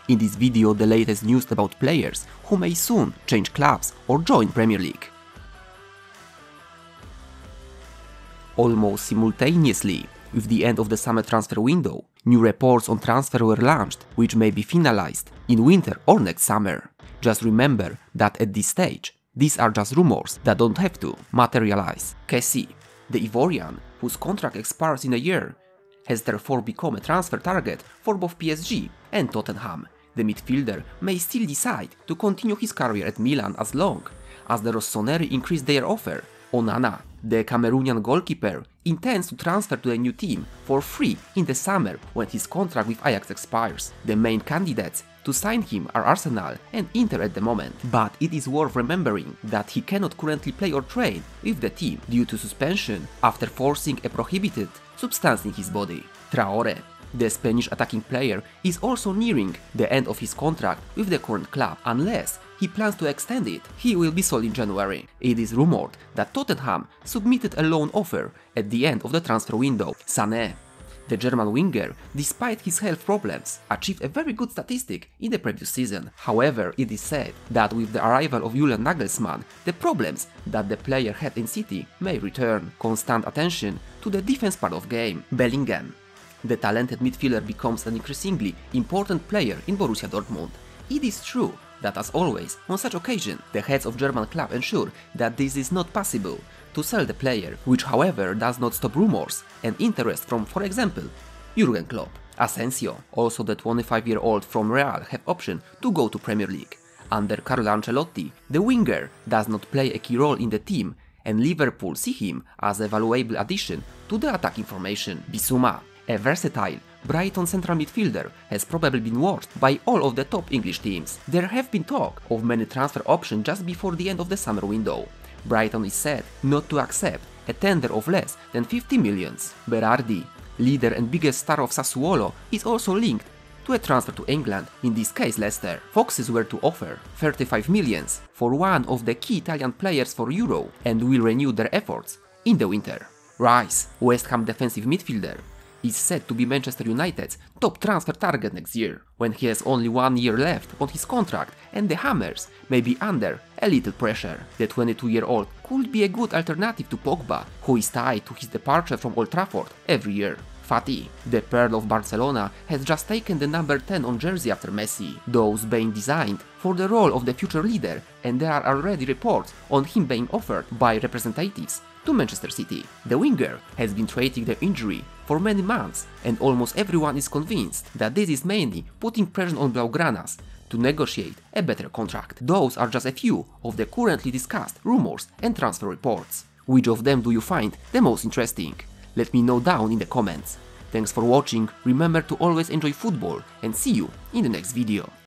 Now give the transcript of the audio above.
In this video, the latest news about players who may soon change clubs or join Premier League. Almost simultaneously with the end of the summer transfer window, new reports on transfer were launched, which may be finalized in winter or next summer. Just remember that at this stage, these are just rumors that don't have to materialize. Kessie, the Ivorian, whose contract expires in a year, has therefore become a transfer target for both PSG and Tottenham. The midfielder may still decide to continue his career at Milan as long as the Rossoneri increase their offer. Onana, the Cameroonian goalkeeper, intends to transfer to a new team for free in the summer when his contract with Ajax expires. The main candidates to sign him are Arsenal and Inter at the moment, but it is worth remembering that he cannot currently play or train with the team due to suspension after forcing a prohibited substance in his body. Traore, the Spanish attacking player, is also nearing the end of his contract with the current club. Unless he plans to extend it, he will be sold in January. It is rumored that Tottenham submitted a loan offer at the end of the transfer window. Sané, the German winger, despite his health problems, achieved a very good statistic in the previous season. However, it is said that with the arrival of Julian Nagelsmann, the problems that the player had in City may return. Constant attention to the defense part of game. Bellingham, the talented midfielder, becomes an increasingly important player in Borussia Dortmund. It is true that, as always, on such occasion, the heads of German club ensure that this is not possible to sell the player, which however does not stop rumors and interest from, for example, Jurgen Klopp. Asensio, also the 25-year-old from Real, have option to go to Premier League. Under Carlo Ancelotti, the winger does not play a key role in the team, and Liverpool see him as a valuable addition to the attacking formation. Bissouma, a versatile Brighton central midfielder, has probably been watched by all of the top English teams. There have been talk of many transfer options just before the end of the summer window. Brighton is said not to accept a tender of less than 50 millions. Berardi, leader and biggest star of Sassuolo, is also linked to a transfer to England, in this case Leicester. Foxes were to offer 35 millions for one of the key Italian players for Euro and will renew their efforts in the winter. Rice, West Ham defensive midfielder, is said to be Manchester United's top transfer target next year, when he has only 1 year left on his contract and the Hammers may be under a little pressure. The 22-year-old could be a good alternative to Pogba, who is tied to his departure from Old Trafford every year. Fati, the Pearl of Barcelona, has just taken the number 10 on jersey after Messi, those being designed for the role of the future leader, and there are already reports on him being offered by representatives to Manchester City. The winger has been treating the injury for many months, and almost everyone is convinced that this is mainly putting pressure on Blaugranas to negotiate a better contract. Those are just a few of the currently discussed rumors and transfer reports. Which of them do you find the most interesting? Let me know down in the comments. Thanks for watching, remember to always enjoy football, and see you in the next video.